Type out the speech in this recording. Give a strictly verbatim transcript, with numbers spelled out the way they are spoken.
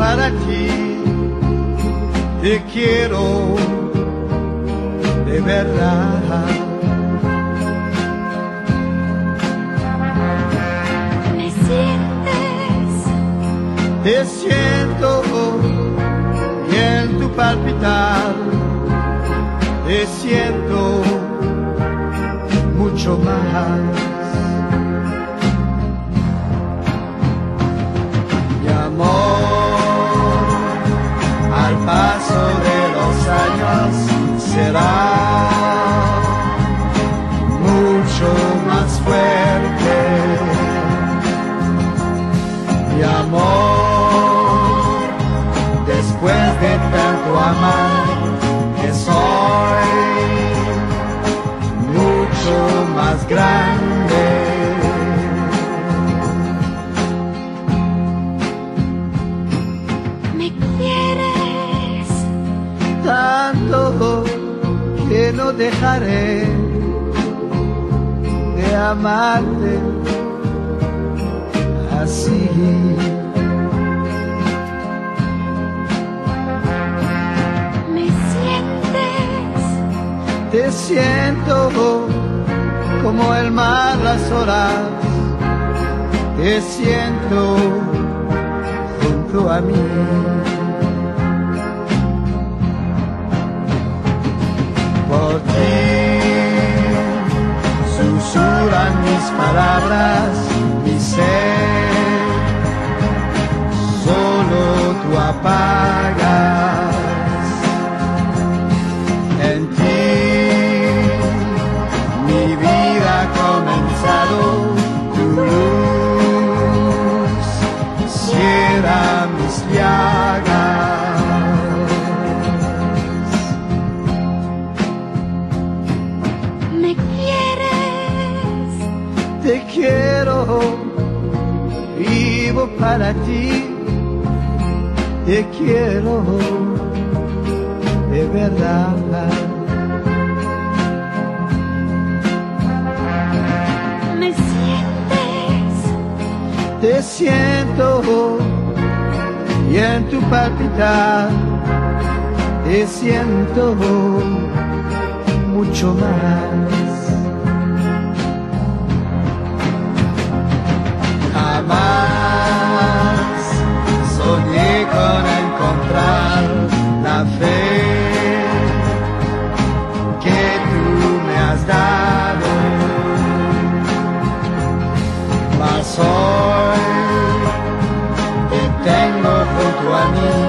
para ti, te quiero de verdad. ¿Me sientes? Te siento y en tu palpitar te siento mucho más. Mi amor, al paso de los años será mucho más fuerte. Mi amor, después de tanto amar, que soy mucho más grande. ¿Me quieres? Tanto que no dejaré de amarte así. ¿Me sientes? Te siento como el mar las olas, te siento junto a mí. Por ti susurran mis palabras, mi ser, solo tú apagas. En ti mi vida ha comenzado, tu luz cierra mis llagas. ¿Me quieres? Te quiero, vivo para ti, te quiero de verdad. ¿Me sientes? Te siento y en tu palpitar te siento mucho más. Jamás soñé con encontrar la fe que tú me has dado, mas hoy te tengo junto a mí.